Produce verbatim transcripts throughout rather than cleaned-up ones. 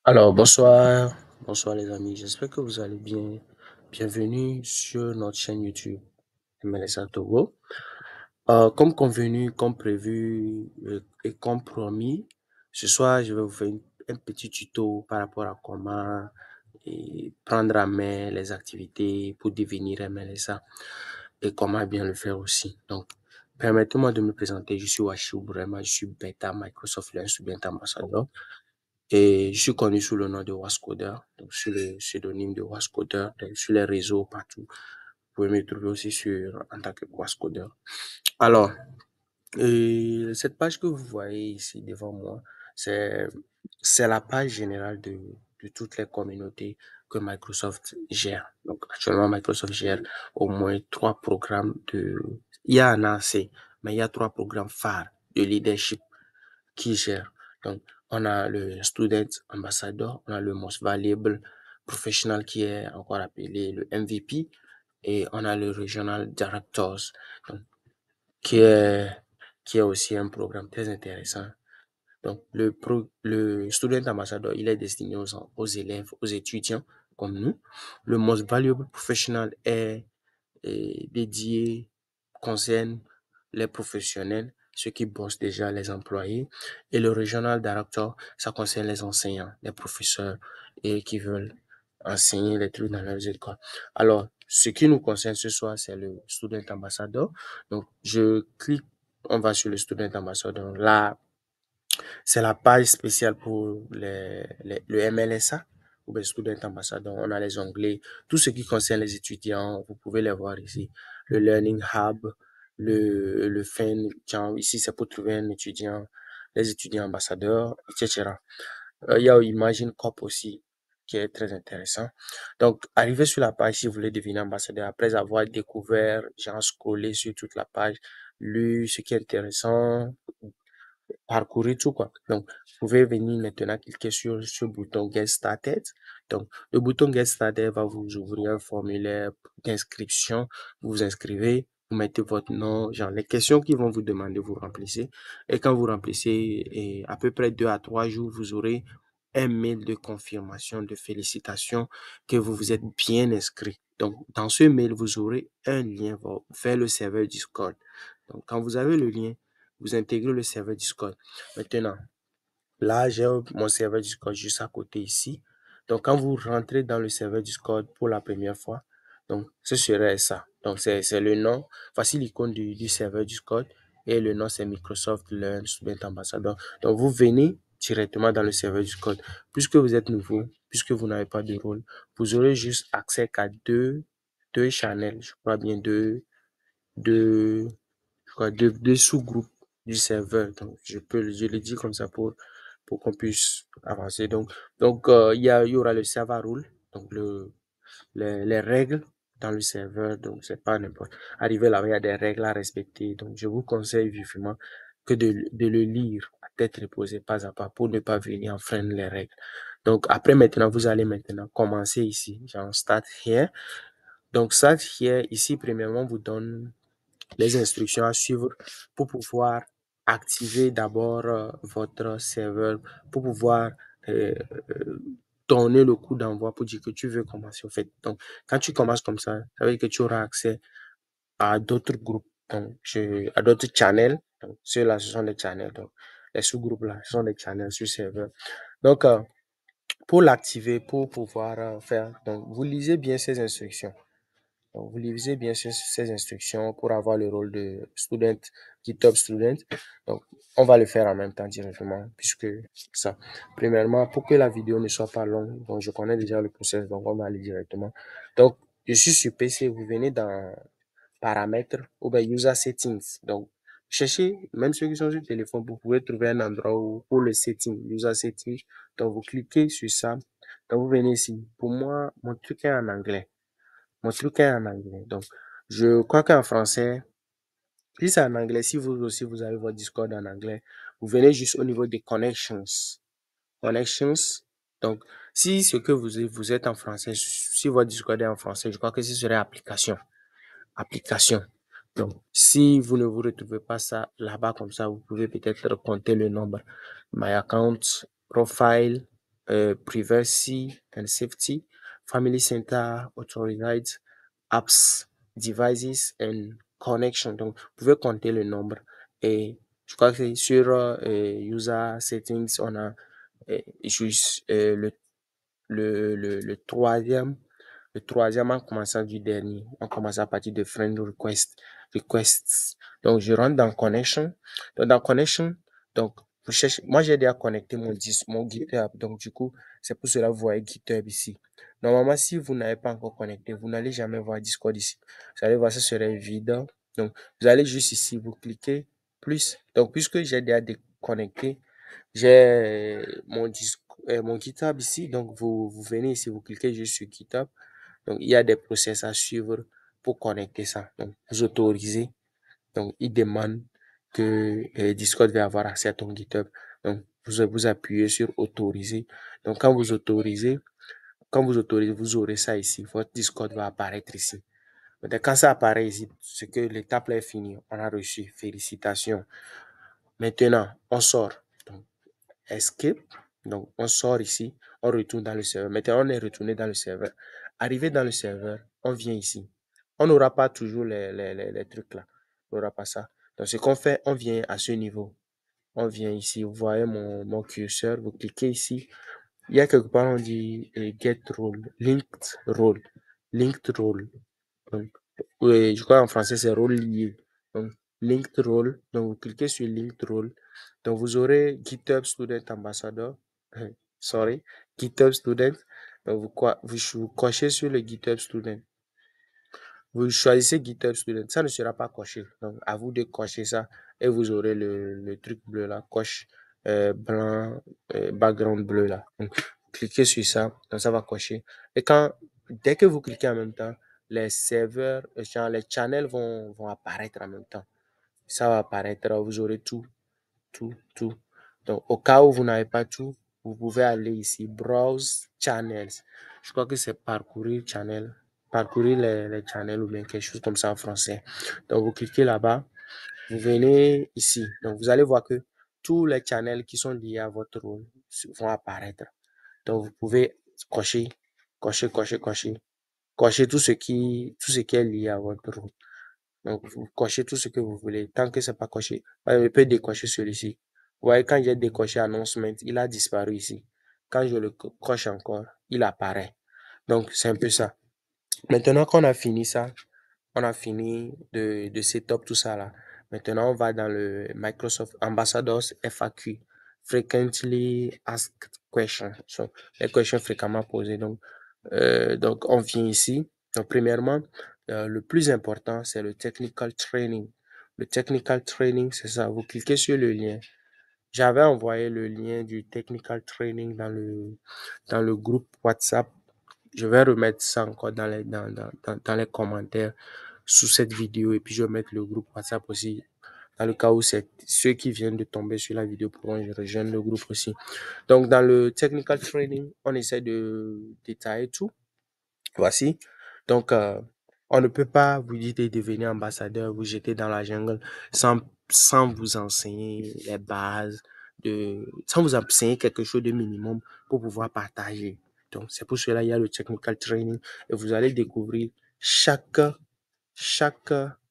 Alors, bonsoir, bonsoir les amis, j'espère que vous allez bien. Bienvenue sur notre chaîne YouTube M L S A Togo. Euh, comme convenu, comme prévu euh, et comme promis, ce soir, je vais vous faire une- un petit tuto par rapport à comment et prendre en main les activités pour devenir M L S A et comment bien le faire aussi. Donc, permettez-moi de me présenter. Je suis Washi Oubrema, je suis Beta Microsoft Learn Student Ambassador. Et je suis connu sous le nom de Wascoder, donc sur le pseudonyme de Wascoder, donc sur les réseaux partout. Vous pouvez me trouver aussi sur en tant que Wascoder. Alors, et cette page que vous voyez ici devant moi, c'est c'est la page générale de, de toutes les communautés que Microsoft gère. Donc actuellement, Microsoft gère au moins trois programmes de... Il y a un A C, mais il y a trois programmes phares de leadership qui gère. Donc, on a le Student Ambassador, on a le Most Valuable Professional qui est encore appelé le M V P et on a le Regional Directors, donc, qui est, qui est aussi un programme très intéressant. Donc, le, pro, le Student Ambassador, il est destiné aux, aux élèves, aux étudiants comme nous. Le Most Valuable Professional est, est dédié, concerne les professionnels, ceux qui bossent déjà, les employés. Et le Regional Director, ça concerne les enseignants, les professeurs et qui veulent enseigner les trucs dans leurs écoles. Alors, ce qui nous concerne ce soir, c'est le Student Ambassador. Donc, je clique, on va sur le Student Ambassador. Là, c'est la page spéciale pour les, les- le M L S A ou bien Student Ambassador. On a les onglets, tout ce qui concerne les étudiants, vous pouvez les voir ici. Le Learning Hub, le, le Fan, genre, ici c'est pour trouver un étudiant, les étudiants ambassadeurs, et cetera. Euh, il y a Imagine Cop aussi, qui est très intéressant. Donc, arrivez sur la page si vous voulez devenir ambassadeur, après avoir découvert, genre, scrollé sur toute la page, lu ce qui est intéressant, parcourir tout quoi. Donc, vous pouvez venir maintenant cliquer sur ce bouton Get Started. Donc, le bouton Get Started va vous ouvrir un formulaire d'inscription. Vous vous inscrivez, vous mettez votre nom, genre les questions qu'ils vont vous demander, vous remplissez. Et quand vous remplissez, et à peu près deux à trois jours, vous aurez un mail de confirmation, de félicitations que vous vous êtes bien inscrit. Donc, dans ce mail, vous aurez un lien vers le serveur Discord. Donc, quand vous avez le lien, vous intégrez le serveur Discord. Maintenant, là, j'ai mon serveur Discord juste à côté ici. Donc, quand vous rentrez dans le serveur Discord pour la première fois, donc, ce serait ça. Donc, c'est c'est le nom. Voici l'icône du, du serveur Discord. Et le nom, c'est Microsoft Learn Student Ambassador. Donc, vous venez directement dans le serveur Discord. Puisque vous êtes nouveau, puisque vous n'avez pas de rôle, vous aurez juste accès qu'à deux, deux channels. Je crois bien deux, deux, je crois, deux, deux sous-groupes du serveur. Donc, je peux, je le dis comme ça pour, pour qu'on puisse avancer. Donc, donc, euh, il y a, il y aura le server rule, donc le, les, les règles dans le serveur. Donc, c'est pas n'importe. Arrivé là, il y a des règles à respecter. Donc, je vous conseille vivement que de, de le lire à tête reposée, pas à pas, pour ne pas venir enfreindre les règles. Donc, après, maintenant, vous allez maintenant commencer ici. Genre, start here. Donc, start here, ici, premièrement, vous donne les instructions à suivre pour pouvoir activer d'abord euh, votre serveur, pour pouvoir euh, euh, donner le coup d'envoi pour dire que tu veux commencer. En fait. Donc, quand tu commences comme ça, ça veut dire que tu auras accès à d'autres groupes, donc, je- à d'autres channels. Donc, ceux-là, ce sont des channels. Donc, les sous-groupes-là, ce sont des channels sur serveur. Donc, euh, pour l'activer, pour pouvoir euh, faire, donc, vous lisez bien ces instructions. Donc, vous lisez bien ces, ces instructions pour avoir le rôle de student, GitHub student. Donc, on va le faire en même temps directement, puisque ça, premièrement, pour que la vidéo ne soit pas longue, donc je connais déjà le process, donc on va aller directement. Donc, je suis sur P C, vous venez dans paramètres ou bien user settings. Donc, cherchez, même ceux qui sont sur téléphone, vous pouvez trouver un endroit où, pour le setting, user settings. Donc, vous cliquez sur ça. Donc, vous venez ici. Pour moi, mon truc est en anglais. Mon truc est en anglais. Donc, je crois qu'en français, si c'est en anglais, si vous aussi vous avez votre Discord en anglais, vous venez juste au niveau des connections. Connections. Donc, si ce que vous êtes, vous êtes en français, si votre Discord est en français, je crois que ce serait application. Application. Donc, si vous ne vous retrouvez pas ça là-bas comme ça, vous pouvez peut-être compter le nombre. My account, profile, euh, privacy and safety, family center, authorized apps, devices and connection. Donc, vous pouvez compter le nombre. Et je crois que sur euh, user settings, on a euh, juste euh, le, le, le, le troisième le troisième en commençant du dernier. On commence à partir de friend request, requests. Donc, je rentre dans connection. Donc, dans connection, donc, vous cherchez, moi, j'ai déjà connecté mon, dis- mon GitHub. Donc, du coup, c'est pour cela que vous voyez GitHub ici. Normalement, si vous n'avez pas encore connecté, vous n'allez jamais voir Discord ici. Vous allez voir, ça serait vide. Donc, vous allez juste ici, vous cliquez plus. Donc, puisque j'ai déjà déconnecté, j'ai mon, dis- euh, mon GitHub ici. Donc, vous, vous venez ici, vous cliquez juste sur GitHub. Donc, il y a des process à suivre pour connecter ça. Donc, vous autorisez. Donc, il demande que euh, Discord va avoir accès à ton GitHub. Donc, vous, vous appuyez sur autoriser. Donc, quand vous autorisez, quand vous autorisez, vous aurez ça ici. Votre Discord va apparaître ici. Maintenant, quand ça apparaît ici, c'est que l'étape là est finie. On a reçu. Félicitations. Maintenant, on sort. Donc, escape. Donc, on sort ici, on retourne dans le serveur. Maintenant, on est retourné dans le serveur. Arrivé dans le serveur, on vient ici. On n'aura pas toujours les, les, les, les trucs là. On n'aura pas ça. Donc, ce qu'on fait, on vient à ce niveau. On vient ici. Vous voyez mon, mon curseur. Vous cliquez ici. Il y a quelque part, on dit eh, get role, linked role, linked role. Donc, oui, je crois en français, c'est rôle lié. Donc, linked role. Donc, vous cliquez sur linked role. Donc, vous aurez GitHub Student Ambassador. Sorry, GitHub Student. Donc, vous, quoi, vous, vous cochez sur le GitHub Student. Vous choisissez GitHub Student. Ça ne sera pas coché. Donc, à vous de cocher ça. Et vous aurez le, le truc bleu là. Coche euh, blanc, euh, background bleu là. Donc, cliquez sur ça. Donc, ça va cocher. Et quand, dès que vous cliquez en même temps, les serveurs, euh, genre, les channels vont, vont apparaître en même temps. Ça va apparaître. Vous aurez tout, tout, tout. Donc, au cas où vous n'avez pas tout, vous pouvez aller ici, Browse Channels. Je crois que c'est parcourir channel, parcourir les, les channels ou bien quelque chose comme ça en français. Donc, vous cliquez là-bas, vous venez ici. Donc, vous allez voir que tous les channels qui sont liés à votre rôle vont apparaître. Donc, vous pouvez cocher, cocher, cocher, cocher, cocher tout ce qui, tout ce qui est lié à votre rôle. Donc, vous cochez tout ce que vous voulez. Tant que c'est pas coché, je peux décocher celui-ci. Vous voyez, quand j'ai décoché announcement, il a disparu ici. Quand je le coche encore, il apparaît. Donc, c'est un peu ça. Maintenant qu'on a fini ça, on a fini de, de setup tout ça là. Maintenant, on va dans le Microsoft Ambassadors F A Q. Frequently Asked Questions. So, les questions fréquemment posées. Donc, euh, donc on vient ici. Donc, premièrement, euh, le plus important, c'est le technical training. Le technical training, c'est ça. Vous cliquez sur le lien. J'avais envoyé le lien du technical training dans le, dans le groupe WhatsApp. Je vais remettre ça encore dans les, dans, dans, dans, dans les commentaires sous cette vidéo et puis je vais mettre le groupe WhatsApp aussi dans le cas où c'est ceux qui viennent de tomber sur la vidéo pourront rejoindre le groupe aussi. Donc, dans le technical training, on essaie de détailler tout. Voici. Donc, euh, on ne peut pas vous dire de devenir ambassadeur, vous jeter dans la jungle sans, sans vous enseigner les bases, de, sans vous enseigner quelque chose de minimum pour pouvoir partager. Donc, c'est pour cela qu'il y a le technical training et vous allez découvrir chaque, chaque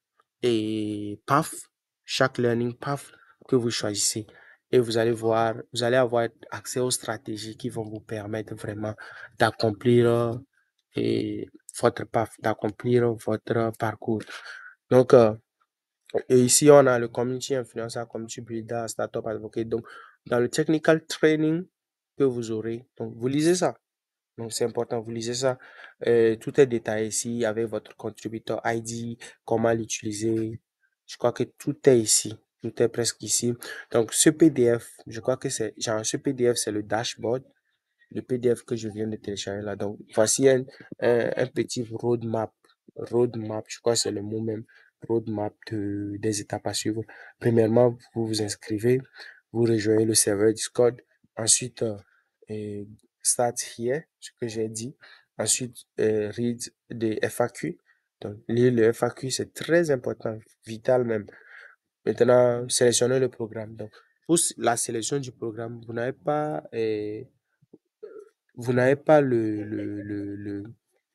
et path, chaque learning path que vous choisissez. Et vous allez voir, vous allez avoir accès aux stratégies qui vont vous permettre vraiment d'accomplir euh, et votre path, d'accomplir votre parcours. Donc, euh, et ici, on a le community influencer, community builder, startup advocate. Donc, dans le technical training que vous aurez, donc vous lisez ça. Donc, c'est important, vous lisez ça. Euh, tout est détaillé ici avec votre contributeur I D, comment l'utiliser. Je crois que tout est ici. Tout est presque ici. Donc, ce P D F, je crois que c'est, genre, ce P D F, c'est le dashboard, le P D F que je viens de télécharger là. Donc, voici un, un, un petit roadmap. Roadmap, je crois que c'est le mot même. Roadmap de, des étapes à suivre. Premièrement, vous vous inscrivez, vous rejoignez le serveur Discord. Ensuite, euh, et start here, ce que j'ai dit. Ensuite, euh, read des F A Q. Donc, lire le F A Q, c'est très important, vital même. Maintenant, sélectionnez le programme. Donc, pour la sélection du programme, vous n'avez pas, euh, vous n'avez pas le, le, le, le,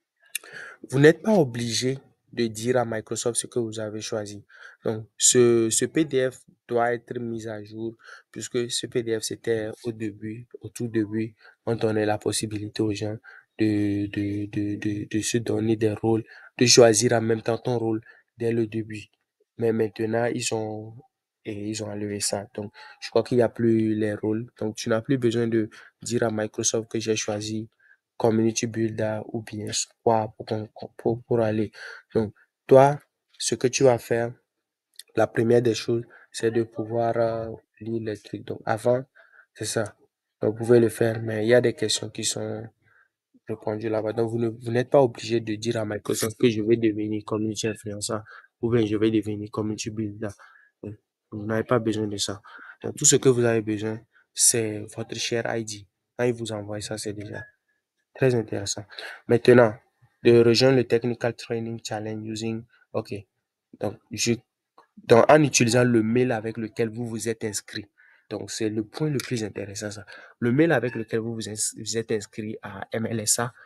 vous n'êtes pas obligé de dire à Microsoft ce que vous avez choisi. Donc, ce, ce P D F doit être mis à jour puisque ce P D F, c'était au début, au tout début, on donnait la possibilité aux gens de, de, de, de, de se donner des rôles, de choisir en même temps ton rôle dès le début. Mais maintenant, ils ont, et ils ont enlevé ça. Donc, je crois qu'il n'y a plus les rôles. Donc, tu n'as plus besoin de dire à Microsoft que j'ai choisi community builder ou bien quoi pour, pour, pour aller. Donc, toi, ce que tu vas faire, la première des choses, c'est de pouvoir euh, lire les trucs. Donc, avant, c'est ça. Donc, vous pouvez le faire, mais il y a des questions qui sont répondues là-bas. Donc, vous ne, vous n'êtes pas obligé de dire à Microsoft que je vais devenir community influencer ou bien je vais devenir community builder. Donc, vous n'avez pas besoin de ça. Donc, tout ce que vous avez besoin, c'est votre share I D. Quand il vous envoie ça, c'est déjà très intéressant. Maintenant, de rejoindre le Technical Training Challenge using, OK. Donc, je, donc, en utilisant le mail avec lequel vous vous êtes inscrit. Donc, c'est le point le plus intéressant, ça. Le mail avec lequel vous vous, ins- vous êtes inscrit à M L S A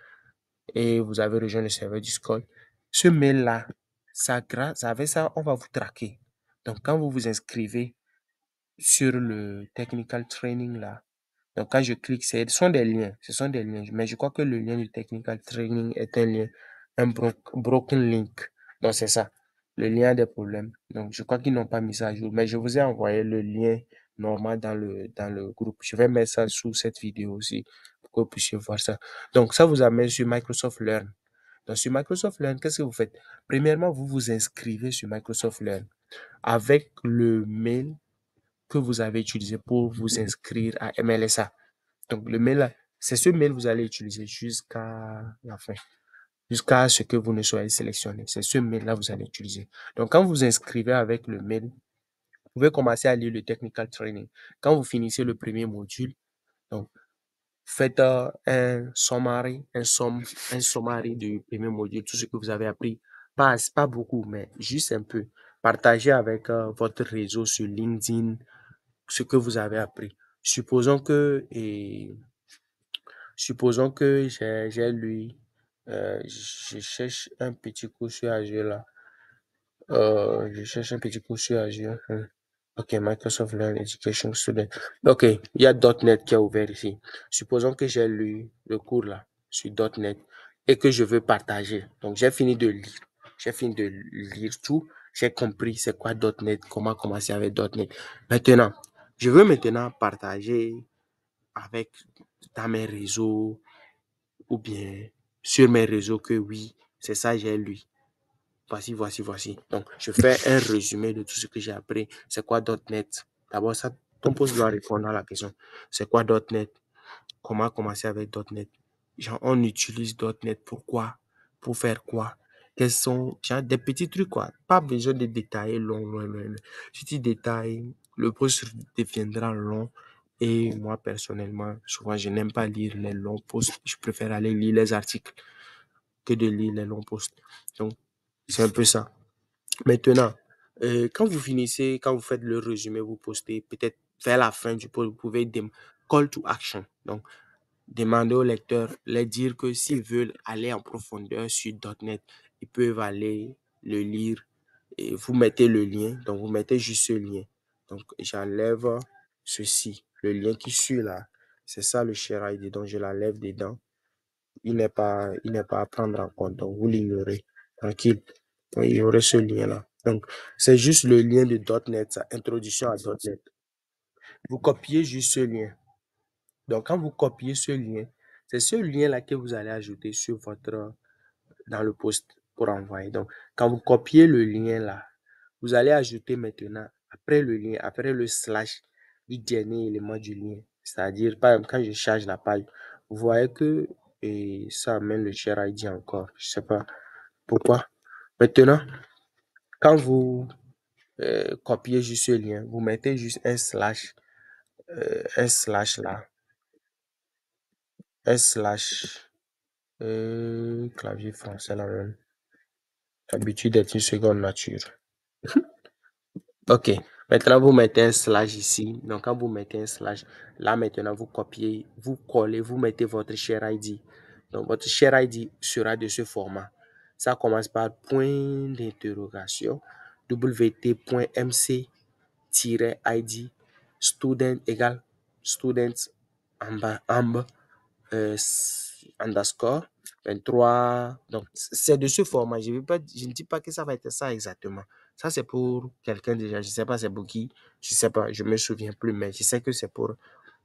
et vous avez rejoint le serveur Discord. Ce mail-là, ça, grâce, avec ça, on va vous traquer. Donc, quand vous vous inscrivez sur le Technical Training, là, donc, quand je clique, ce sont des liens. Ce sont des liens. Mais je crois que le lien du technical training est un lien, un bro broken link. Donc, c'est ça. Le lien a des problèmes. Donc, je crois qu'ils n'ont pas mis ça à jour. Mais je vous ai envoyé le lien normal dans le, dans le groupe. Je vais mettre ça sous cette vidéo aussi pour que vous puissiez voir ça. Donc, ça vous amène sur Microsoft Learn. Donc, sur Microsoft Learn, qu'est-ce que vous faites? Premièrement, vous vous inscrivez sur Microsoft Learn avec le mail que vous avez utilisé pour vous inscrire à M L S A. Donc, le mail, c'est ce mail que vous allez utiliser jusqu'à la fin, jusqu'à ce que vous ne soyez sélectionné. C'est ce mail-là que vous allez utiliser. Donc, quand vous vous inscrivez avec le mail, vous pouvez commencer à lire le technical training. Quand vous finissez le premier module, donc, faites euh, un summary, un, somme, un summary du premier module, tout ce que vous avez appris. Pas, pas beaucoup, mais juste un peu. Partagez avec euh, votre réseau sur LinkedIn ce que vous avez appris. Supposons que et Supposons que j'ai j'ai lu, euh, je cherche un petit cours sur Azure là. Euh, je cherche un petit cours sur Azure. Hmm. Ok, Microsoft Learn Education Student. Ok, il y a .NET qui est ouvert ici. Supposons que j'ai lu le cours là sur .NET et que je veux partager. Donc, j'ai fini de lire. J'ai fini de lire tout. J'ai compris c'est quoi .NET, comment commencer avec .NET. Maintenant, je veux maintenant partager avec dans mes réseaux ou bien sur mes réseaux que oui, c'est ça, j'ai lu. Voici, voici, voici. Donc, je fais un résumé de tout ce que j'ai appris. C'est quoi .NET? D'abord, ça, ton poste doit répondre à la question. C'est quoi .NET? Comment commencer avec .NET? Genre, on utilise .NET pourquoi? Pour faire quoi? Quels sont, genre, des petits trucs, quoi. Pas besoin de détailler long, long, long, long. Si tu détailles, le post deviendra long. Et moi, personnellement, souvent, je n'aime pas lire les longs posts. Je préfère aller lire les articles que de lire les longs posts. Donc, c'est un peu ça. Maintenant, euh, quand vous finissez, quand vous faites le résumé, vous postez, peut-être vers la fin du post, vous pouvez dem- call to action. Donc, demander aux lecteurs, leur dire que s'ils veulent aller en profondeur sur .NET, ils peuvent aller le lire et vous mettez le lien. Donc, vous mettez juste ce lien. Donc, j'enlève ceci, le lien qui suit là. C'est ça le share I D. Donc, je l'enlève dedans. Il n'est pas, il n'est pas à prendre en compte. Donc, vous l'ignorez. Tranquille. Donc, il y aurait ce lien-là. Donc, c'est juste le lien de .NET, ça, introduction à .NET. Vous copiez juste ce lien. Donc, quand vous copiez ce lien, c'est ce lien-là que vous allez ajouter sur votre, dans le post pour envoyer. Donc, quand vous copiez le lien là, vous allez ajouter maintenant, après le lien, après le slash, le dernier élément du lien. C'est-à-dire, par exemple, quand je charge la page, vous voyez que et ça amène le share I D encore. Je sais pas pourquoi. Maintenant, quand vous euh, copiez juste ce lien, vous mettez juste un slash, euh, un slash là, un slash, euh, clavier français là même. Habitude d'être une seconde nature. Ok. Maintenant, vous mettez un slash ici. Donc, quand vous mettez un slash, là, maintenant, vous copiez, vous collez, vous mettez votre share I D. Donc, votre share I D sera de ce format. Ça commence par point d'interrogation, wt.mc-id, student égale student amb, euh, underscore vingt-trois. Donc, c'est de ce format. Je, veux pas, je ne dis pas que ça va être ça exactement. Ça, c'est pour quelqu'un déjà. Je ne sais pas c'est pour qui. Je ne sais pas. Je ne me souviens plus. Mais je sais que c'est pour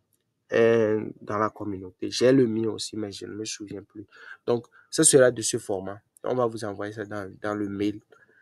euh, dans la communauté. J'ai le mien aussi, mais je ne me souviens plus. Donc, ça sera de ce format. On va vous envoyer ça dans, dans le mail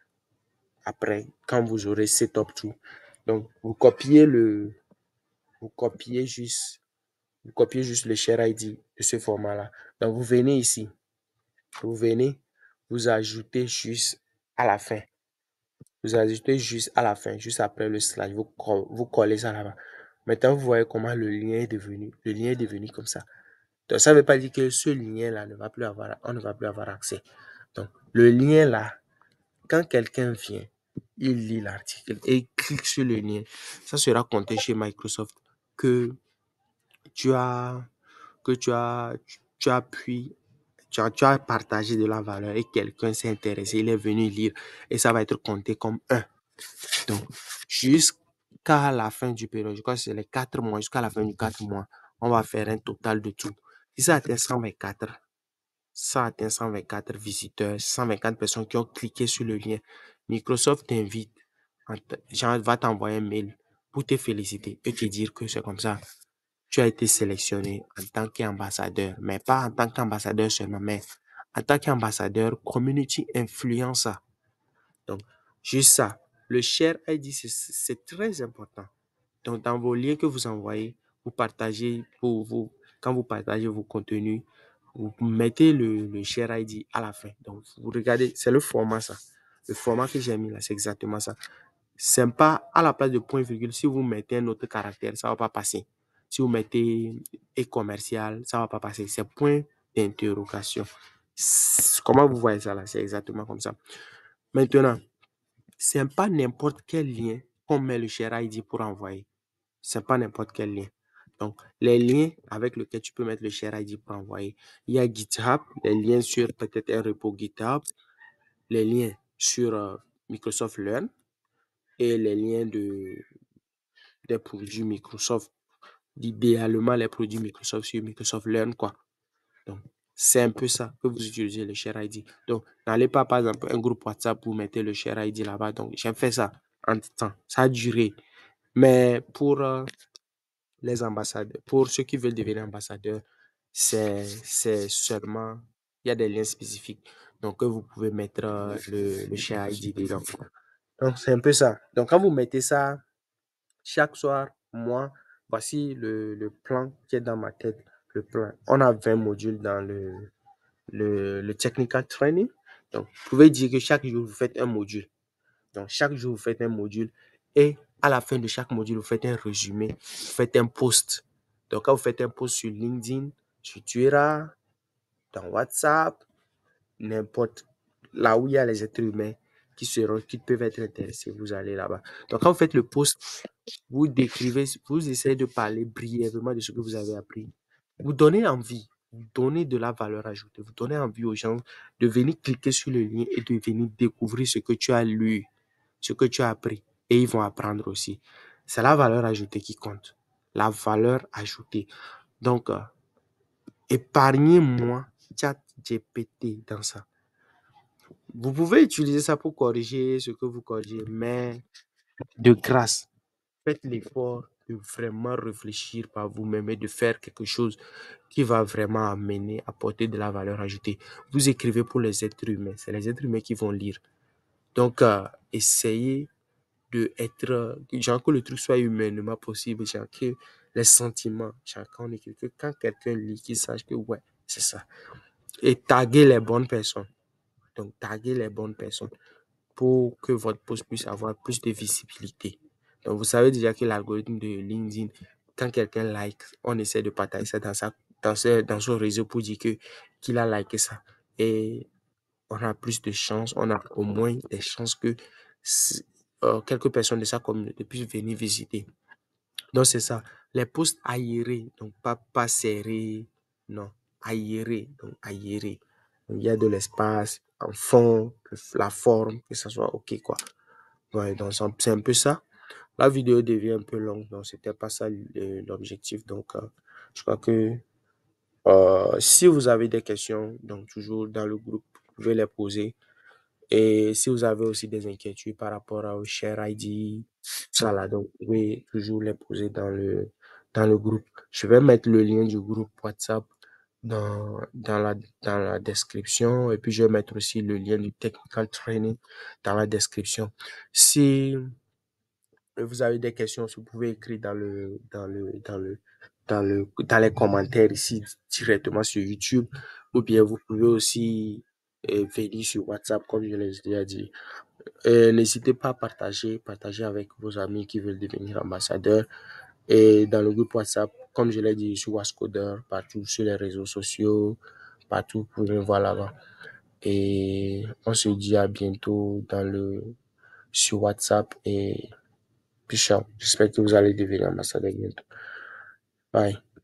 après, quand vous aurez setup tout. Donc, vous copiez le, vous copiez juste, vous copiez juste le share I D de ce format-là. Donc, vous venez ici. Vous venez, vous ajoutez juste à la fin. Vous ajoutez juste à la fin, juste après le slide. Vous, vous collez ça là-bas. Maintenant, vous voyez comment le lien est devenu. Le lien est devenu comme ça. Donc, ça ne veut pas dire que ce lien-là ne va plus avoir, on ne va plus avoir accès. Donc, le lien-là, quand quelqu'un vient, il lit l'article et il clique sur le lien, ça sera compté chez Microsoft que tu as, que tu as, tu as pris, tu as, tu as partagé de la valeur et quelqu'un s'est intéressé, il est venu lire et ça va être compté comme un. Donc, jusqu'à la fin du période, je crois que c'est les quatre mois, jusqu'à la fin du quatre mois, on va faire un total de tout. Si ça atteint cent vingt-quatre, ça atteint cent vingt-quatre visiteurs, cent vingt-quatre personnes qui ont cliqué sur le lien, Microsoft t'invite, genre, va t'envoyer un mail pour te féliciter et te dire que c'est comme ça. Tu as été sélectionné en tant qu'ambassadeur, mais pas en tant qu'ambassadeur seulement, mais en tant qu'ambassadeur community influencer. Donc, juste ça. Le share I D, c'est très important. Donc, dans vos liens que vous envoyez, vous partagez pour vous, quand vous partagez vos contenus, vous mettez le, le share I D à la fin. Donc, vous regardez, c'est le format ça. Le format que j'ai mis là, c'est exactement ça. C'est pas à la place de point virgule. Si vous mettez un autre caractère, ça va pas passer. Si vous mettez et commercial, ça va pas passer. C'est point d'interrogation. Comment vous voyez ça là? C'est exactement comme ça. Maintenant, c'est pas n'importe quel lien qu'on met le share I D pour envoyer. C'est pas n'importe quel lien. Donc, les liens avec lesquels tu peux mettre le share I D pour envoyer. Il y a GitHub, les liens sur peut-être un repo GitHub, les liens sur euh, Microsoft Learn et les liens de, des produits Microsoft. Idéalement, les produits Microsoft sur Microsoft Learn, quoi. Donc, c'est un peu ça que vous utilisez le share I D. Donc, n'allez pas, par exemple, un groupe WhatsApp, vous mettez le share I D là-bas. Donc, j'ai fait ça en temps. Ça a duré. Mais pour euh, les ambassadeurs, pour ceux qui veulent devenir ambassadeurs, c'est seulement, il y a des liens spécifiques. Donc, vous pouvez mettre euh, le, le share I D dedans. Donc, c'est un peu ça. Donc, quand vous mettez ça, chaque soir, moi, voici le, le plan qui est dans ma tête. Le plan. On a vingt modules dans le, le, le technical training. Donc, vous pouvez dire que chaque jour, vous faites un module. Donc, chaque jour, vous faites un module. Et à la fin de chaque module, vous faites un résumé. Vous faites un post. Donc, quand vous faites un post sur LinkedIn, sur Twitter, dans WhatsApp, n'importe là où il y a les êtres humains qui, seront, qui peuvent être intéressés, vous allez là-bas. Donc, quand vous faites le post, vous décrivez, vous essayez de parler brièvement de ce que vous avez appris. Vous donnez envie, vous donnez de la valeur ajoutée, vous donnez envie aux gens de venir cliquer sur le lien et de venir découvrir ce que tu as lu, ce que tu as appris. Et ils vont apprendre aussi. C'est la valeur ajoutée qui compte. La valeur ajoutée. Donc, euh, épargnez-moi ChatGPT dans ça. Vous pouvez utiliser ça pour corriger ce que vous corrigez, mais de grâce, faites l'effort de vraiment réfléchir par vous-même et de faire quelque chose qui va vraiment amener, apporter de la valeur ajoutée. Vous écrivez pour les êtres humains, c'est les êtres humains qui vont lire. Donc, euh, essayez de être, genre que le truc soit humainement possible, genre que les sentiments, genre quand on écrit, que quand quelqu'un lit, qu'il sache que ouais, c'est ça. Et taguer les bonnes personnes. Donc, taguer les bonnes personnes pour que votre post puisse avoir plus de visibilité. Donc, vous savez déjà que l'algorithme de LinkedIn, quand quelqu'un like, on essaie de partager ça dans, sa, dans, ce, dans son réseau pour dire que, qu'il a liké ça. Et on a plus de chances, on a au moins des chances que euh, quelques personnes de sa communauté puissent venir visiter. Donc, c'est ça. Les posts aérés, donc pas, pas serrés, non, aérés, donc aérés. Donc, il y a de l'espace en fond, la forme, que ça soit OK, quoi. Ouais, donc c'est un peu ça. La vidéo devient un peu longue, donc c'était pas ça l'objectif. Donc, euh, je crois que euh, si vous avez des questions, donc toujours dans le groupe, vous pouvez les poser. Et si vous avez aussi des inquiétudes par rapport au Share I D, ça là, donc vous pouvez toujours les poser dans le, dans le groupe. Je vais mettre le lien du groupe WhatsApp dans, dans la, dans la description. Et puis, je vais mettre aussi le lien du Technical Training dans la description. Si vous avez des questions, vous pouvez écrire dans le, dans le, dans le, dans le, dans les commentaires ici directement sur YouTube, ou bien vous pouvez aussi euh, venir sur WhatsApp, comme je l'ai déjà dit. Euh, N'hésitez pas à partager, partager avec vos amis qui veulent devenir ambassadeurs. Et dans le groupe WhatsApp, comme je l'ai dit, sur Wascoder, partout sur les réseaux sociaux, partout, vous pouvez me voir là-bas. Et on se dit à bientôt dans le, sur WhatsApp et puis ciao. J'espère que vous allez devenir ambassadeur bientôt. Bye.